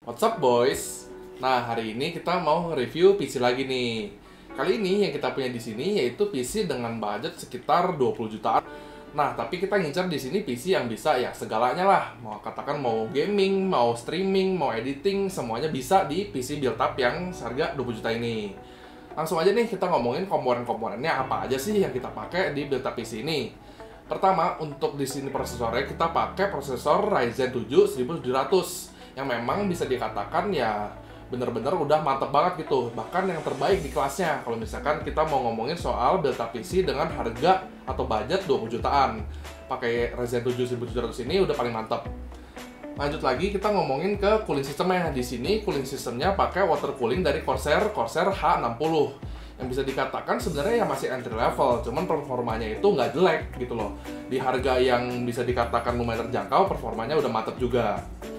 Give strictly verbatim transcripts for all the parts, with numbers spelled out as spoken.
What's up boys? Nah, hari ini kita mau review P C lagi nih. Kali ini yang kita punya di sini yaitu P C dengan budget sekitar dua puluh jutaan. Nah, tapi kita ngincar di sini P C yang bisa ya segalanya lah. Mau katakan mau gaming, mau streaming, mau editing, semuanya bisa di P C build up yang seharga dua puluh juta ini. Langsung aja nih kita ngomongin komponen-komponennya apa aja sih yang kita pakai di build up P C ini. Pertama, untuk di sini prosesornya kita pakai prosesor Ryzen tujuh seribu tujuh ratus yang memang bisa dikatakan ya bener-bener udah mantep banget gitu, bahkan yang terbaik di kelasnya kalau misalkan kita mau ngomongin soal build up P C dengan harga atau budget dua puluh jutaan. Pakai Ryzen tujuh seribu tujuh ratus ini udah paling mantep. Lanjut lagi kita ngomongin ke cooling systemnya. Di sini cooling systemnya pakai water cooling dari Corsair Corsair H enam puluh yang bisa dikatakan sebenarnya ya masih entry level, cuman performanya itu nggak jelek gitu loh. Di harga yang bisa dikatakan lumayan terjangkau, performanya udah mantep juga.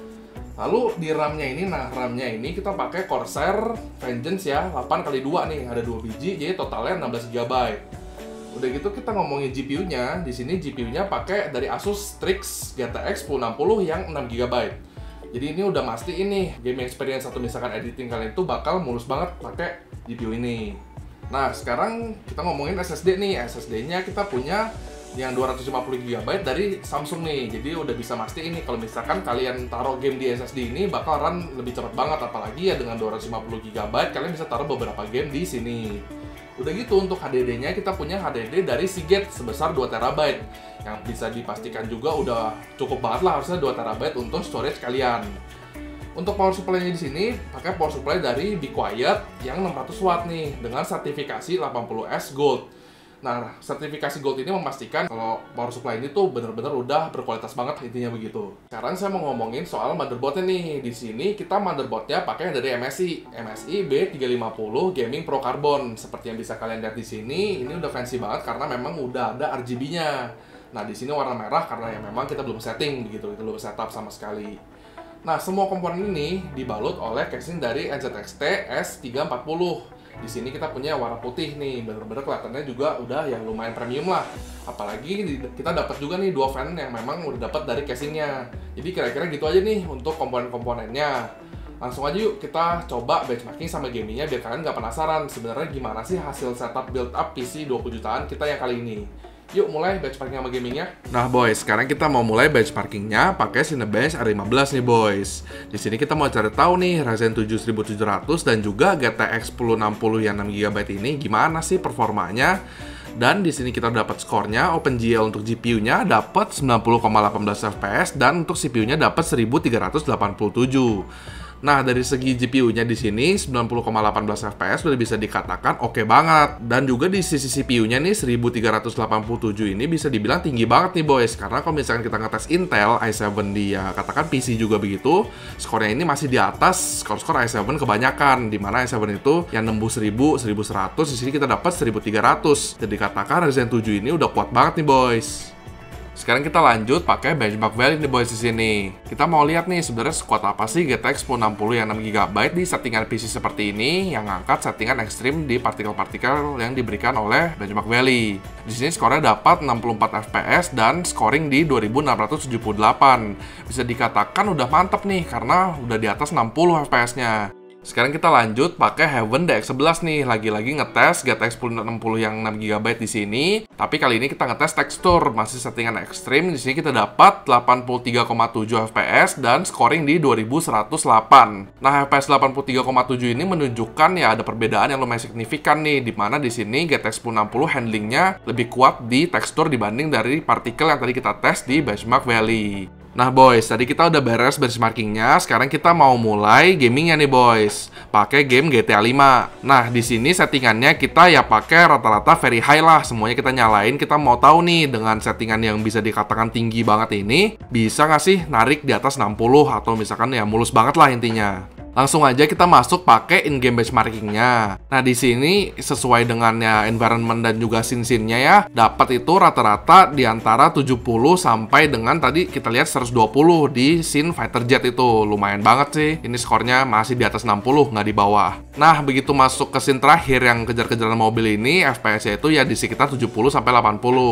Lalu di RAM-nya ini, nah RAM-nya ini kita pakai Corsair Vengeance ya, delapan kali dua nih, ada dua biji, jadi totalnya enam belas giga byte. Udah gitu kita ngomongin G P U-nya, di sini G P U-nya pakai dari Asus Strix G T X sepuluh enam puluh yang enam giga byte. Jadi ini udah pasti ini gaming experience atau misalkan editing kalian itu bakal mulus banget pakai G P U ini. Nah, sekarang kita ngomongin S S D nih. S S D-nya kita punya yang dua ratus lima puluh giga byte dari Samsung nih. Jadi udah bisa pasti ini kalau misalkan kalian taruh game di S S D ini bakal run lebih cepat banget, apalagi ya dengan dua ratus lima puluh giga byte kalian bisa taruh beberapa game di sini. Udah gitu untuk H D D-nya kita punya H D D dari Seagate sebesar dua terabyte yang bisa dipastikan juga udah cukup banget lah, harusnya dua terabyte untuk storage kalian. Untuk power supply-nya di sini pakai power supply dari Be Quiet yang enam ratus watt nih dengan sertifikasi delapan puluh S Gold. Nah, sertifikasi Gold ini memastikan kalau power supply ini tuh bener-bener udah berkualitas banget, intinya begitu. Sekarang saya mau ngomongin soal motherboard-nya nih. Di sini kita motherboard-nya pakai dari M S I, M S I B tiga lima nol Gaming Pro Carbon. Seperti yang bisa kalian lihat di sini, ini udah fancy banget karena memang udah ada R G B-nya. Nah, di sini warna merah karena ya memang kita belum setting begitu, kita belum setup sama sekali. Nah, semua komponen ini dibalut oleh casing dari N Z X T S tiga empat nol. Di sini kita punya warna putih nih, bener-bener kelihatannya juga udah yang lumayan premium lah. Apalagi kita dapat juga nih dua fan yang memang udah dapat dari casingnya. Jadi kira-kira gitu aja nih untuk komponen-komponennya. Langsung aja yuk kita coba benchmarking sama gamingnya biar kalian nggak penasaran sebenarnya gimana sih hasil setup build up P C dua puluh jutaan kita yang kali ini. Yuk mulai benchmarking sama gamingnya. Nah boys, sekarang kita mau mulai benchmarkingnya pakai Cinebench R lima belas nih boys. Di sini kita mau cari tahu nih Ryzen tujuh seribu tujuh ratus dan juga G T X sepuluh enam puluh yang enam giga byte ini gimana sih performanya. Dan di sini kita dapat skornya, OpenGL untuk G P U-nya dapat sembilan puluh koma satu delapan F P S dan untuk C P U-nya dapat seribu tiga ratus delapan puluh tujuh. Nah, dari segi G P U-nya di sini sembilan puluh koma satu delapan F P S udah bisa dikatakan oke okay banget. Dan juga di sisi C P U-nya nih seribu tiga ratus delapan puluh tujuh ini bisa dibilang tinggi banget nih boys. Karena kalau misalkan kita ngetes Intel i tujuh dia katakan P C juga begitu, skornya ini masih di atas skor-skor i tujuh kebanyakan. Dimana i tujuh itu yang nembus seribu, seribu seratus, di sini kita dapat seribu tiga ratus. Jadi dikatakan Ryzen tujuh ini udah kuat banget nih boys. Sekarang kita lanjut pakai benchmark value nih boys di sini. Kita mau lihat nih sebenarnya sekuat apa sih G T X sepuluh enam puluh yang enam giga byte di settingan P C seperti ini yang ngangkat settingan ekstrim di partikel-partikel yang diberikan oleh benchmark value. Di sini skornya dapat enam puluh empat F P S dan scoring di dua ribu enam ratus tujuh puluh delapan. Bisa dikatakan udah mantep nih karena udah di atas enam puluh F P S-nya. Sekarang kita lanjut pakai Heaven D X sebelas nih, lagi-lagi ngetes G T X sepuluh enam puluh yang enam giga byte di sini. Tapi kali ini kita ngetes tekstur, masih settingan ekstrim. Di sini kita dapat delapan puluh tiga koma tujuh F P S dan scoring di dua ribu seratus delapan. Nah, F P S delapan puluh tiga koma tujuh ini menunjukkan ya ada perbedaan yang lumayan signifikan nih, di mana di sini G T X sepuluh enam puluh handlingnya lebih kuat di tekstur dibanding dari partikel yang tadi kita tes di benchmark valley. Nah boys, tadi kita udah beres benchmarkingnya, sekarang kita mau mulai gamingnya nih boys. Pakai game G T A lima. Nah, di sini settingannya kita ya pakai rata-rata very high lah, semuanya kita nyalain. Kita mau tahu nih dengan settingan yang bisa dikatakan tinggi banget ini, bisa nggak sih narik di atas enam puluh atau misalkan ya mulus banget lah intinya. Langsung aja kita masuk pakai in-game benchmarkingnya. Nah, di sini sesuai dengan ya environment dan juga scene-scene-nya ya, dapat itu rata-rata di antara tujuh puluh sampai dengan tadi kita lihat seratus dua puluh di scene fighter jet itu. Lumayan banget sih. Ini skornya masih di atas enam puluh, nggak di bawah. Nah, begitu masuk ke scene terakhir yang kejar-kejaran mobil ini, F P S-nya itu ya di sekitar tujuh puluh sampai delapan puluh.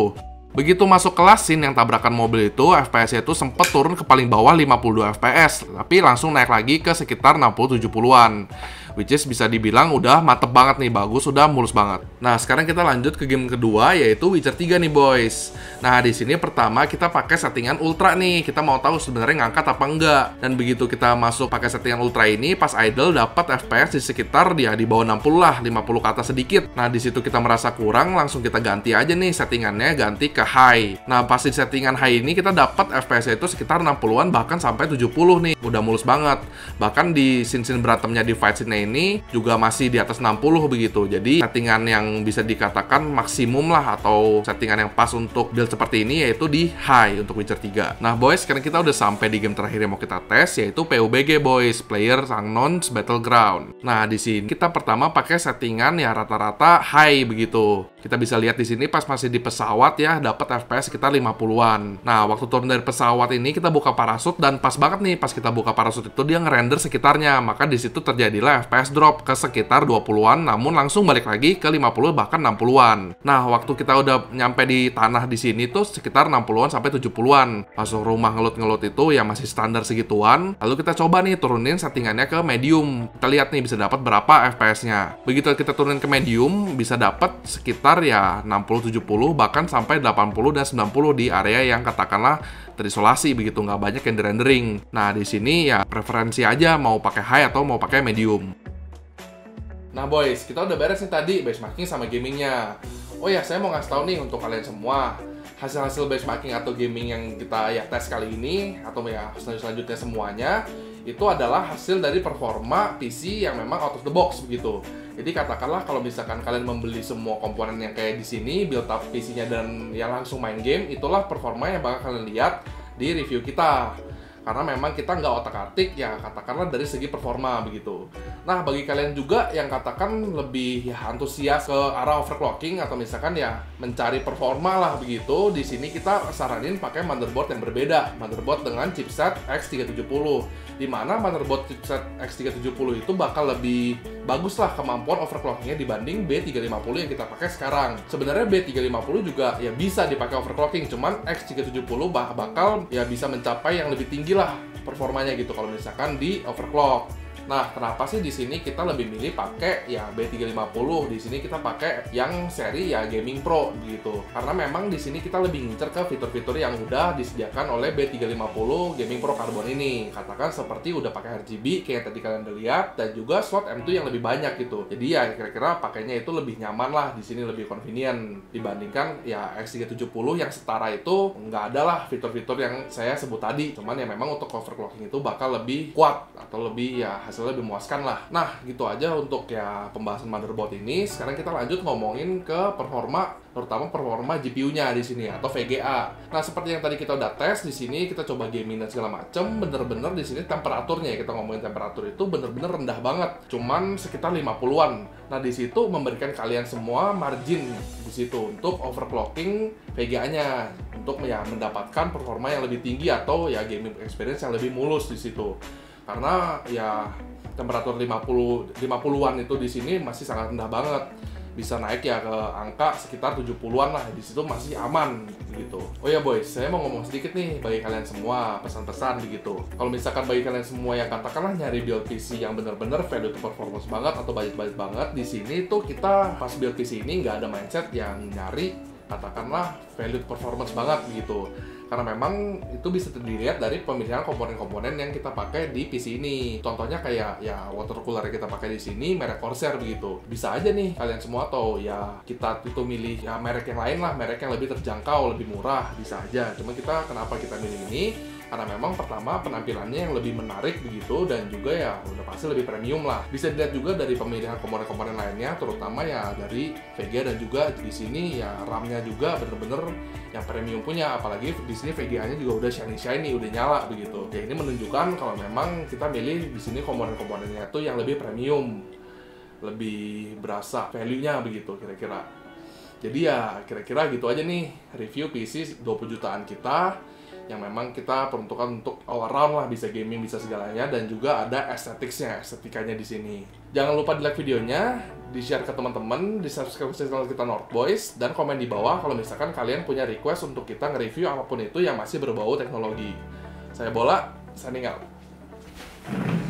Begitu masuk kelas scene yang tabrakan mobil itu, F P S-nya itu sempat turun ke paling bawah lima puluh dua F P S, tapi langsung naik lagi ke sekitar enam puluh tujuh puluhan. Which is bisa dibilang udah mantep banget nih, bagus, udah mulus banget. Nah, sekarang kita lanjut ke game kedua, yaitu Witcher tiga nih, boys. Nah, di sini pertama kita pakai settingan ultra nih. Kita mau tahu sebenarnya ngangkat apa enggak. Dan begitu kita masuk pakai settingan ultra ini, pas idle dapat F P S di sekitar dia di bawah enam puluh lah, lima puluh ke atas sedikit. Nah, di situ kita merasa kurang, langsung kita ganti aja nih settingannya, ganti ke high. Nah, pas di settingan high ini kita dapat F P S itu sekitar enam puluhan bahkan sampai tujuh puluh nih. Udah mulus banget. Bahkan di scene-scene berantemnya di fight scene ini juga masih di atas enam puluh begitu. Jadi settingan yang bisa dikatakan maksimum lah, atau settingan yang pas untuk build seperti ini yaitu di high untuk Witcher tiga. Nah, boys, sekarang kita udah sampai di game terakhir yang mau kita tes, yaitu P U B G, boys, Players-Unknown's Battleground. Nah, di sini kita pertama pakai settingan ya rata-rata high begitu. Kita bisa lihat di sini pas masih di pesawat ya dapat F P S sekitar lima puluhan. Nah, waktu turun dari pesawat ini kita buka parasut dan pas banget nih pas kita buka parasut itu dia ngerender sekitarnya. Maka di situ terjadilah F P S drop ke sekitar dua puluhan, namun langsung balik lagi ke lima puluh bahkan enam puluhan. Nah, waktu kita udah nyampe di tanah di sini tuh sekitar enam puluhan sampai tujuh puluhan. Masuk rumah ngelut-ngelut itu ya masih standar segituan. Lalu kita coba nih turunin settingannya ke medium. Kita lihat nih bisa dapat berapa F P S-nya. Begitu kita turunin ke medium bisa dapat sekitar ya enam puluh tujuh puluh bahkan sampai delapan puluh dan sembilan puluh di area yang katakanlah terisolasi begitu, nggak banyak yang di rendering. Nah, di sini ya preferensi aja mau pakai high atau mau pakai medium. Nah, boys, kita udah beres nih tadi benchmarking sama gamingnya. Oh ya, saya mau ngasih tahu nih untuk kalian semua, hasil-hasil benchmarking atau gaming yang kita ya tes kali ini atau ya selanjutnya semuanya itu adalah hasil dari performa P C yang memang out of the box begitu. Jadi katakanlah kalau misalkan kalian membeli semua komponen yang kayak di sini, build up P C-nya dan ya langsung main game, itulah performa yang bakal kalian lihat di review kita. Karena memang kita nggak otak-atik ya katakanlah dari segi performa begitu. Nah, bagi kalian juga yang katakan lebih ya antusias ke arah overclocking atau misalkan ya mencari performa lah begitu, di sini kita saranin pakai motherboard yang berbeda, motherboard dengan chipset X tiga tujuh nol, di mana motherboard chipset X tiga tujuh nol itu bakal lebih bagus lah kemampuan overclockingnya dibanding B tiga lima nol yang kita pakai sekarang. Sebenarnya B tiga lima nol juga ya bisa dipakai overclocking, cuman X tiga tujuh nol bah bakal ya bisa mencapai yang lebih tinggi lah performanya gitu kalau misalkan di overclock. Nah, kenapa sih di sini kita lebih milih pakai ya B tiga lima nol? Di sini kita pakai yang seri ya Gaming Pro gitu. Karena memang di sini kita lebih ngincer ke fitur-fitur yang udah disediakan oleh B tiga lima nol Gaming Pro Carbon ini. Katakan seperti udah pakai R G B kayak yang tadi kalian udah lihat, dan juga slot M dua yang lebih banyak gitu. Jadi ya kira-kira pakainya itu lebih nyaman lah, di sini lebih convenient dibandingkan ya X tiga tujuh nol yang setara itu nggak ada lah fitur-fitur yang saya sebut tadi. Cuman ya memang untuk overclocking itu bakal lebih kuat atau lebih ya hasilnya lebih memuaskan lah. Nah, gitu aja untuk ya pembahasan motherboard ini. Sekarang kita lanjut ngomongin ke performa, terutama performa G P U-nya di sini atau V G A. Nah, seperti yang tadi kita udah tes di sini, kita coba gaming dan segala macem, bener-bener di sini temperaturnya ya, kita ngomongin temperatur itu bener-bener rendah banget, cuman sekitar lima puluhan. Nah, di situ memberikan kalian semua margin di situ untuk overclocking V G A-nya untuk ya mendapatkan performa yang lebih tinggi atau ya gaming experience yang lebih mulus di situ. Karena ya temperatur lima puluh lima puluhan itu di sini masih sangat rendah banget. Bisa naik ya ke angka sekitar tujuh puluhan lah, di situ masih aman gitu. Oh ya boys, saya mau ngomong sedikit nih bagi kalian semua pesan-pesan begitu. Kalau misalkan bagi kalian semua yang katakanlah nyari build P C yang bener-bener value to performance banget atau budget-budget banget, di sini tuh kita pas build P C ini nggak ada mindset yang nyari katakanlah value to performance banget begitu. Karena memang itu bisa dilihat dari pemilihan komponen-komponen yang kita pakai di P C ini. Contohnya kayak ya water cooler yang kita pakai di sini merek Corsair begitu. Bisa aja nih kalian semua atau ya kita itu milih ya merek yang lain lah, merek yang lebih terjangkau, lebih murah, bisa aja. Cuma kita kenapa kita milih ini? Karena memang pertama penampilannya yang lebih menarik begitu, dan juga ya udah pasti lebih premium lah. Bisa dilihat juga dari pemilihan komponen-komponen lainnya, terutama ya dari V G A, dan juga di sini ya RAM-nya juga bener-bener yang premium punya. Apalagi di sini V G A-nya juga udah shiny-shiny, udah nyala begitu. Ya ini menunjukkan kalau memang kita milih di sini komponen-komponennya tuh yang lebih premium, lebih berasa value-nya begitu kira-kira. Jadi ya kira-kira gitu aja nih review P C dua puluh jutaan kita yang memang kita peruntukkan untuk all around lah, bisa gaming, bisa segalanya, dan juga ada estetiknya, estetikanya di sini. Jangan lupa di like videonya, di share ke teman-teman, di subscribe channel kita North Boys, dan komen di bawah kalau misalkan kalian punya request untuk kita nge-review apapun itu yang masih berbau teknologi. Saya Bola, signing out.